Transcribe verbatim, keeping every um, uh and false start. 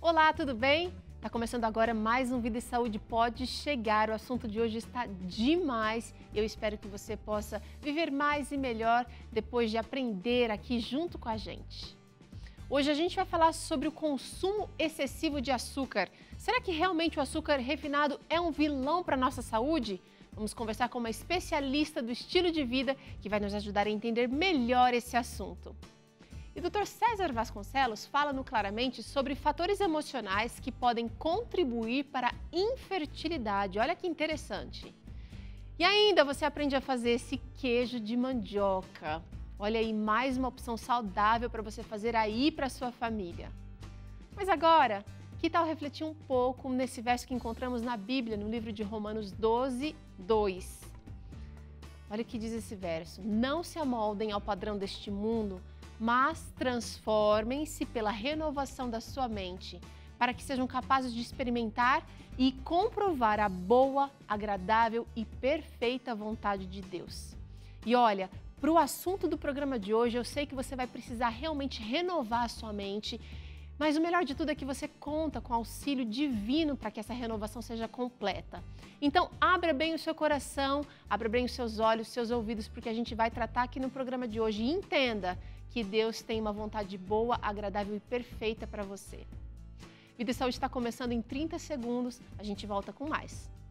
Olá, tudo bem? Tá começando agora mais um Vida e Saúde Pode Chegar. O assunto de hoje está demais. Eu espero que você possa viver mais e melhor depois de aprender aqui junto com a gente. Hoje a gente vai falar sobre o consumo excessivo de açúcar. Será que realmente o açúcar refinado é um vilão para a nossa saúde? Vamos conversar com uma especialista do estilo de vida que vai nos ajudar a entender melhor esse assunto. E o doutor César Vasconcelos fala no Claramente sobre fatores emocionais que podem contribuir para a infertilidade. Olha que interessante. E ainda você aprende a fazer esse queijo de mandioca. Olha aí, mais uma opção saudável para você fazer aí para sua família. Mas agora, que tal refletir um pouco nesse verso que encontramos na Bíblia, no livro de Romanos doze, dois. Olha o que diz esse verso. Não se amoldem ao padrão deste mundo, mas transformem-se pela renovação da sua mente, para que sejam capazes de experimentar e comprovar a boa, agradável e perfeita vontade de Deus. E olha, para o assunto do programa de hoje, eu sei que você vai precisar realmente renovar a sua mente, mas o melhor de tudo é que você conta com auxílio divino para que essa renovação seja completa. Então, abra bem o seu coração, abra bem os seus olhos, os seus ouvidos, porque a gente vai tratar aqui no programa de hoje. E entenda que Deus tem uma vontade boa, agradável e perfeita para você. Vida e Saúde está começando em trinta segundos, a gente volta com mais.